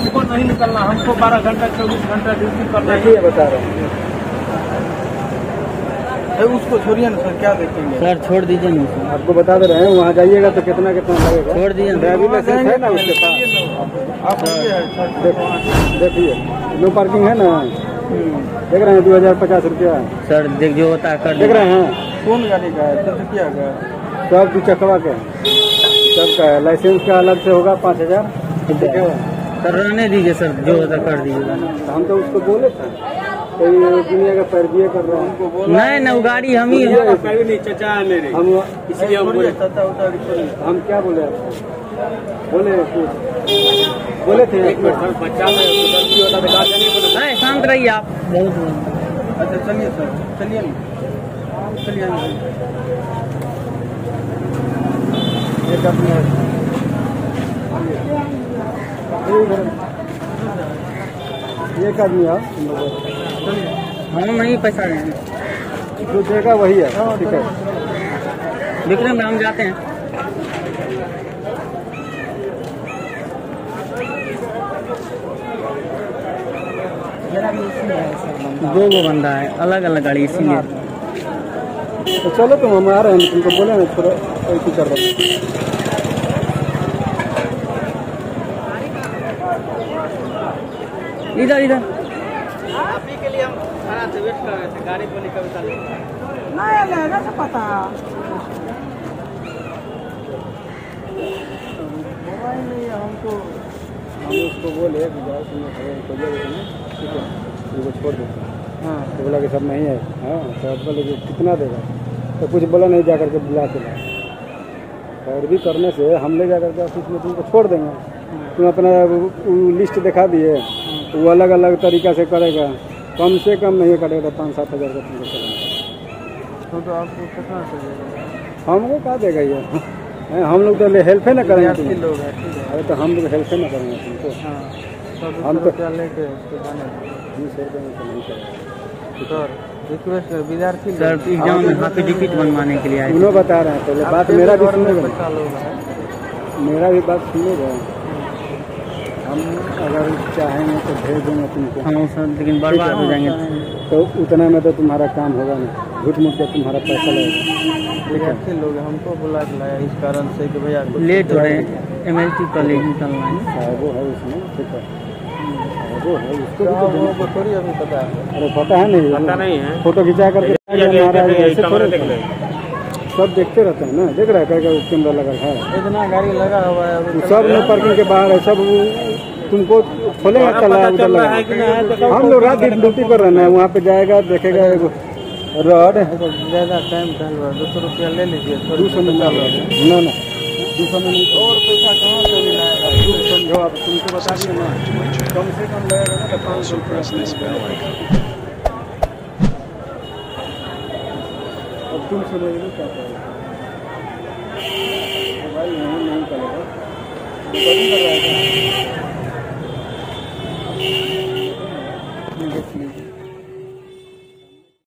हमको नहीं निकलना, हमको 12 घंटा 24 घंटा ड्यूटी करना है। बता रहे हैं उसको छोड़िए ना सर, क्या देखेंगे सर, छोड़ दीजिए ना सर। आपको बता दे रहे हैं, वहाँ जाइएगा तो कितना लगेगा। छोड़ दीजिए। ड्राइविंग लाइसेंस है ना उसके पास? देखिए नो पार्किंग है ना, देख रहे हैं 2050 रुपया। सर देख, जो होता है कर देख रहे हैं। कौन गाड़ी का है? 10 रुपया का सब 2 चकवा का सबका है। लाइसेंस का अलग से होगा 5000। सर रहने दीजिए सर, जो होता कर दीजिएगा। हम तो उसको बोले थे, कोई दुनिया का पैरवी कर रहा है हमको बोला। नहीं ना, वो गाड़ी हम ही नहीं, चचा है मेरे, हम इसलिए हम बोले। हम क्या बोले? बोले थे 1 मिनट सर, बच्चा में गलती होता तो गाड़ी नहीं बोले। नहीं, शांत रहिए आप। बहुत अच्छा चलिए सर, चलिए ना, चलिए एक अपने एक आदमी आओ, हम नहीं पैसा देंगे, जो देगा वही है। ठीक है, विक्रम हम जाते हैं। दो बंदा है, अलग अलग गाड़ी, इसीलिए। तो चलो तुम, हम आ रहे हैं, तुमको बोले ना थोड़ा ऐसी कर रहे हैं। इधर इधर आप ही के लिए हम खड़ा थे, वेट कर रहे थे, गाड़ी बोली कविता नहीं ना पता मोबाइल नहीं है हमको। हम उसको बोले ठीक है, उनको छोड़ देते। हाँ तो बोला कि सब नहीं है। हाँ तो आप बोले कि कितना देगा, तो कुछ बोला नहीं, जा करके बुला के लाए। और भी करने से हम ले जा करके ऑफिस में तुमको छोड़ देंगे। तुम अपना लिस्ट दिखा दिए, वो अलग अलग तरीका से करेगा, कम से कम नहीं करेगा, 5-7 हज़ार का तुमको चलेगा। तो आपको कितना चलेगा? हमको क्या देगा ये? हम लोग तो हेल्प है ना करेंगे तुम लोग। अरे तो हम लोग हेल्प है ना करेंगे तुमको। हम तो लेके 20 रुपये में तो नहीं करेंगे। रिक्वेस्ट विद्यार्थी सर, एग्जाम में हाथी टिकट बनवाने के लिए आए। उन्होंने बता रहे हैं, पहले बात मेरा भी सुनेगा, मेरा भी बात सुनेगा। हम अगर चाहेंगे तो भेज देंगे तुमको। हाँ सर, लेकिन बर्बाद हो जाएंगे तो उतना में तो तुम्हारा काम होगा ना, झूठ मूठ के तुम्हारा पैसा लगेगा। विद्यार्थी लोग हमको बुला के लाया इस कारण से कि भैया लेट हो रहे हैं, MLT कॉलेज निकलना है। वो है उसमें, ठीक है, वो है उसको थोड़ी अभी पता है। अरे पता है नहीं, पता नहीं है। फोटो खिंचा करके सब देखते रहते हैं ना। देख रहा है कैमरा लगा है, इतना गाड़ी लगा हुआ है, सब नो पार्किंग के बाहर है। सब तुमको खोलेगा, चला उधर लगा। हम लोग रात दिन ड्यूटी पर रहना है, वहाँ पे जाएगा, देखेगा रॉड ज़्यादा टाइम 200 रुपया ले लीजिए। 200 में ना, 200 में नहीं। और पैसा कहाँ से मिलाएगा? समझो आप, तुमको बता दिए ना, कम से कम लगेगा ना 500 रुपया। अब तुम सुनेगी क्या करेगा? मोबाइल नहीं चलेगा।